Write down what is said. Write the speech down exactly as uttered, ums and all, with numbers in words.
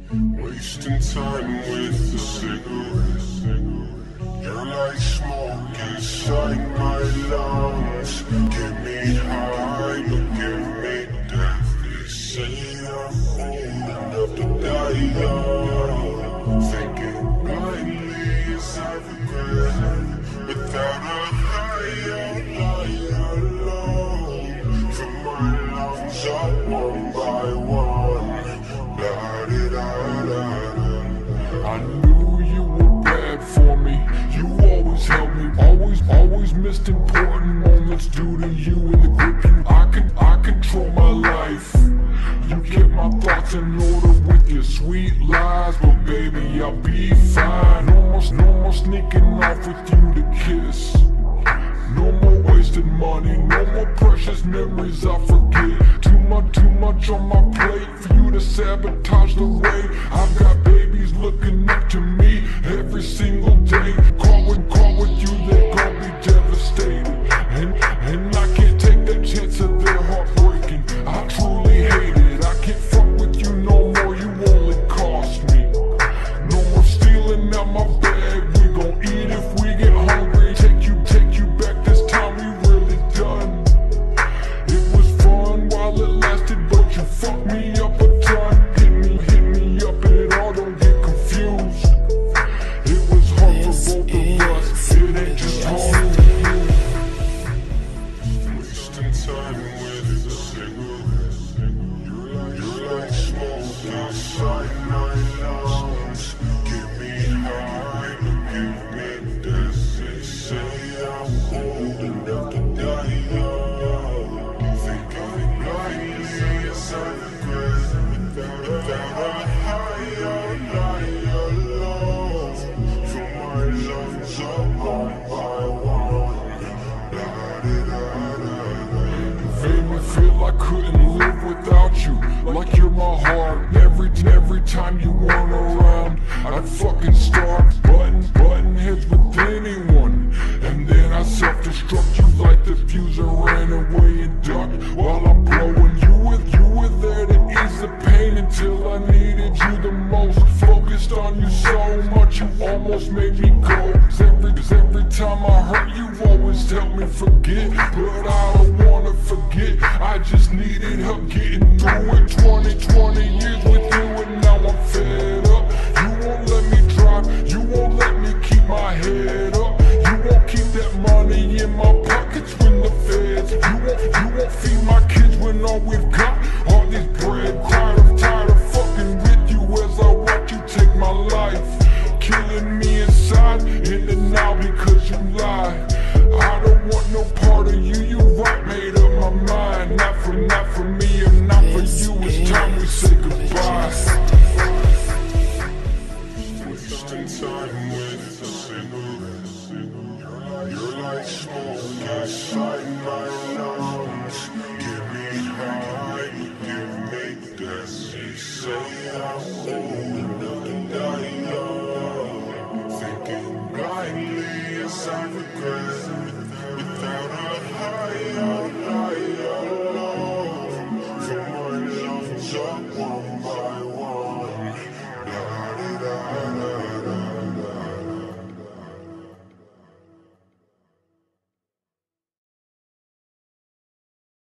Wasting time with a cigarette. You're like smoke inside my lungs. Get me high, but give me death. They say I'm old enough to die young. Thinking blindly is I regret. Without a higher higher alone. From my lungs up one by one. I knew you were bad for me. You always helped me. Always, always missed important moments due to you and the grip you. I can, I control my life. You kept my thoughts in order with your sweet lies, but baby, I'll be fine. No more, no more sneaking off with you to kiss. No more wasted money. No more precious memories I forget. Too much, too much on my plate for you to sabotage the way. I've got babies looking up to me every single day. Call with, call with you, they're gonna be devastated. And, and I can't take that chance of their heart breaking. I truly hate it. I can't fuck with you no more, you only cost me. No more stealing out my bag. We gon' eat if we get hungry. Take you, take you back this time, we really done. It was fun while it lasted, but you fucked me up a ton. Hit me, hit me up and it all don't get confused. It was hard for both of us, it ain't just hard for you. Wasting time with a cigarette. You're like smoke inside my lungs. Get me high, but give me death. They say I'm old enough to die young. Thinking blindly yes I regret. Without a higher, higher love. From my lungs up one by one. Made me feel I couldn't live without you. Like you're my heart. Every, every time you weren't around, I'd fucking start button, button heads with anyone. And then I self-destruct you like the fuse and ran away and ducked while I'm blowing. You were, you were there to ease the pain until I needed you the most. Focused on you so much you almost made me go. Cause every, cause every time I hurt you always helped me forget. But I don't wanna forget, I just needed help getting through it. Twenty, twenty years